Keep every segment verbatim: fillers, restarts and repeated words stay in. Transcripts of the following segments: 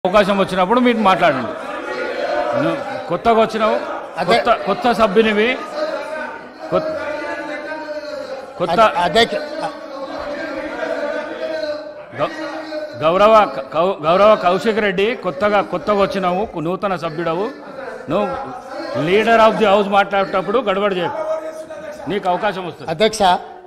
అవకాశం వచ్చినప్పుడు మీరు మాట్లాడండి. కొత్తగా వచ్చినావు, కొత్త కొత్త సభ్యునివి, కొత్త గౌరవ గౌరవ కౌశిక్ రెడ్డి కొత్తగా కొత్తగా వచ్చినావు, నూతన సభ్యుడవు. నువ్వు లీడర్ ఆఫ్ ది హౌస్ మాట్లాడేటప్పుడు గడబడి చేయకు, నీకు అవకాశం వస్తుంది. అధ్యక్ష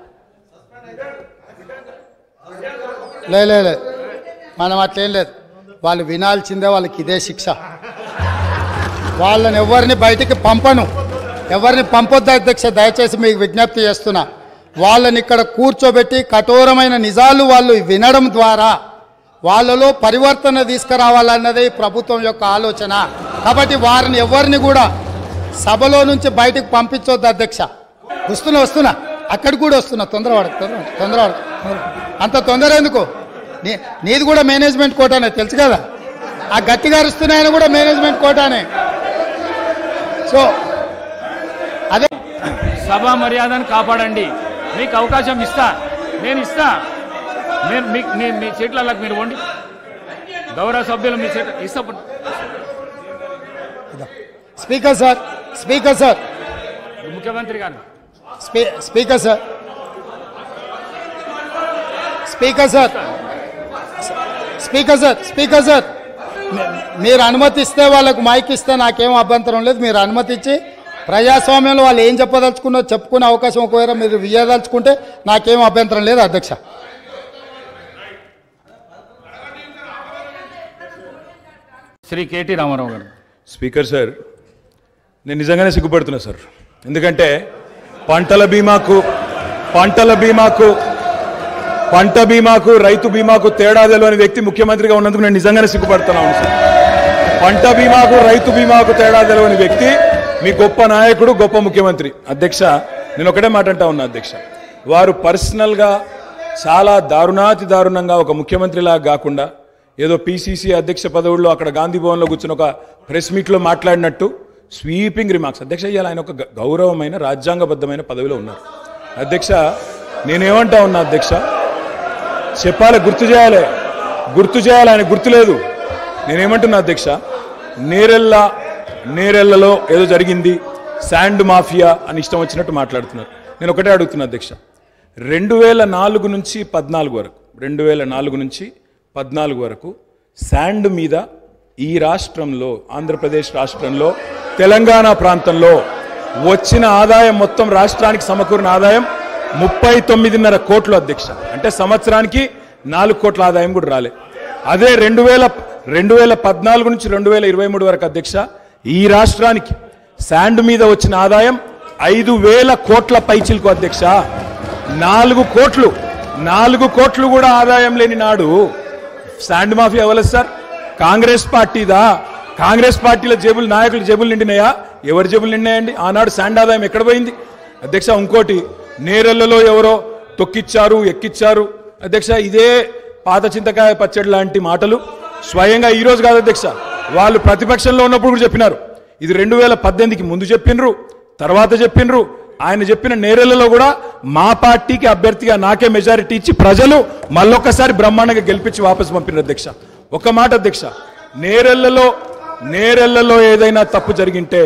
లేదు మనం అట్లేం లేదు, వాళ్ళు వినాల్సిందే, వాళ్ళకి ఇదే శిక్ష. వాళ్ళని ఎవరిని బయటికి పంపను, ఎవరిని పంపొద్దు అధ్యక్ష, దయచేసి మీకు విజ్ఞప్తి చేస్తున్నా. వాళ్ళని ఇక్కడ కూర్చోబెట్టి కఠోరమైన నిజాలు వాళ్ళు వినడం ద్వారా వాళ్ళలో పరివర్తన తీసుకురావాలన్నదే ప్రభుత్వం యొక్క ఆలోచన. కాబట్టి వారిని ఎవరిని కూడా సభలో నుంచి బయటకు పంపించొద్దు అధ్యక్ష. వస్తున్నా వస్తున్నా అక్కడికి కూడా వస్తున్నా, తొందరపడ తొందరపడ అంత తొందర ఎందుకు? నీ నీది కూడా మేనేజ్మెంట్ కోటానే తెలుసు కదా, ఆ గట్టిగా అరుస్తున్నాయని కూడా మేనేజ్మెంట్ కోటానే. సో అదే సభ మర్యాదను కాపాడండి. మీకు అవకాశం ఇస్తా, నేను ఇస్తా. మీరు మీ మీ సీట్లకు మీరు వండి, గౌరవ సభ్యులు మీ సీట్ ఇస్తా. స్పీకర్ సార్, స్పీకర్ సార్, ముఖ్యమంత్రి గారు, speaker sir, speaker sir, speaker sir, speaker sir, మీరు అనుమతిస్తే వాళ్ళకు మైక్ ఇస్తే నాకేం అభ్యంతరం లేదు. మీరు అనుమతించి ప్రజాస్వామ్యంలో వాళ్ళు ఏం చెప్పదలుచుకున్నో చెప్పుకునే అవకాశం ఒకవేళ మీరు ఇవ్వదలుచుకుంటే నాకేం అభ్యంతరం లేదు అధ్యక్ష. శ్రీ కేటీ రామారావు గారు. స్పీకర్ సార్, నేను నిజంగానే సిగ్గుపడుతున్నా సార్. ఎందుకంటే పంటల బీమాకు పంటల బీమాకు పంట బీమాకు రైతు బీమాకు తేడా తెలియని వ్యక్తి ముఖ్యమంత్రిగా ఉన్నందుకు నేను నిజంగానే సిగ్గుపడుతున్నాను సార్. పంట బీమాకు రైతు బీమాకు తేడా తెలియని వ్యక్తి మీ గొప్ప నాయకుడు, గొప్ప ముఖ్యమంత్రి. అధ్యక్ష, నేను ఒకటే మాట అంటా ఉన్నా అధ్యక్ష, వారు పర్సనల్గా చాలా దారుణాతి దారుణంగా ఒక ముఖ్యమంత్రిలాగా కాకుండా ఏదో పీసీసీ అధ్యక్ష పదవుల్లో అక్కడ గాంధీ భవన్లో కూర్చుని ఒక ప్రెస్ మీట్లో మాట్లాడినట్టు స్వీపింగ్ రిమార్క్స్. అధ్యక్ష, ఇవాళ ఆయన ఒక గౌరవమైన రాజ్యాంగబద్ధమైన పదవిలో ఉన్నారు. అధ్యక్ష, నేనేమంటా ఉన్నా అధ్యక్ష, చెప్పాలి, గుర్తు చేయాలి, గుర్తు చేయాలి, ఆయన గుర్తులేదు. నేనేమంటున్నా అధ్యక్ష, నేరెళ్ళ నేరెళ్లలో ఏదో జరిగింది, శాండ్ మాఫియా అని ఇష్టం వచ్చినట్టు మాట్లాడుతున్నారు. నేను ఒకటే అడుగుతున్నా అధ్యక్ష, రెండు వేల నాలుగు నుంచి పద్నాలుగు వరకు రెండు వేల నాలుగు నుంచి పద్నాలుగు వరకు శాండ్ మీద ఈ రాష్ట్రంలో, ఆంధ్రప్రదేశ్ రాష్ట్రంలో, తెలంగాణ ప్రాంతంలో వచ్చిన ఆదాయం మొత్తం రాష్ట్రానికి సమకూరిన ఆదాయం ముప్పై తొమ్మిదిన్నర కోట్లు అధ్యక్ష. అంటే సంవత్సరానికి నాలుగు కోట్ల ఆదాయం కూడా రాలే. అదే రెండు వేల రెండు వేల పద్నాలుగు నుంచి రెండు వేల ఇరవై మూడు వరకు అధ్యక్ష ఈ రాష్ట్రానికి శాండ్ మీద వచ్చిన ఆదాయం ఐదు వేల కోట్ల పైచిలకు అధ్యక్ష. నాలుగు కోట్లు నాలుగు కోట్లు కూడా ఆదాయం లేని నాడు శాండ్ మాఫియా అవ్వలేదు సార్. కాంగ్రెస్ పార్టీదా? కాంగ్రెస్ పార్టీల జేబులు, నాయకుల జేబులు నిండినాయా? ఎవరి జేబులు నిండినాయండి? ఆనాడు శాండ్ ఆదాయం ఎక్కడ పోయింది అధ్యక్ష? ఇంకోటి, నేరెళ్లలో ఎవరో తొక్కిచ్చారు, ఎక్కిచ్చారు అధ్యక్ష. ఇదే పాత చింతకాయ పచ్చడి లాంటి మాటలు స్వయంగా ఈ రోజు కాదు అధ్యక్ష, వాళ్ళు ప్రతిపక్షంలో ఉన్నప్పుడు కూడా చెప్పినారు. ఇది రెండు వేల పద్దెనిమిదికి ముందు చెప్పినరు, తర్వాత చెప్పినరు. ఆయన చెప్పిన నేరెళ్లలో కూడా మా పార్టీకి అభ్యర్థిగా నాకే మెజారిటీ ఇచ్చి ప్రజలు మళ్ళొక్కసారి బ్రహ్మాండంగా గెలిపించి వాపసు పంపినారు అధ్యక్ష. ఒక మాట అధ్యక్ష, నేరెళ్లలో నేరెళ్లలో ఏదైనా తప్పు జరిగింటే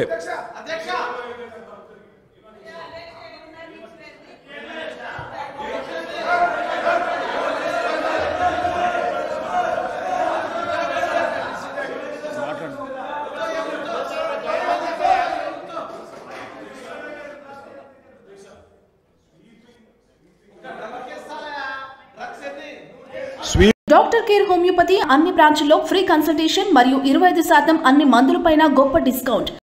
డాక్టర్ కేర్ హోమియోపతి అన్ని బ్రాంచ్ల్లో ఫ్రీ కన్సల్టేషన్ మరియు ఇరవై ఐదు శాతం అన్ని మందులపైన గొప్ప డిస్కౌంట్.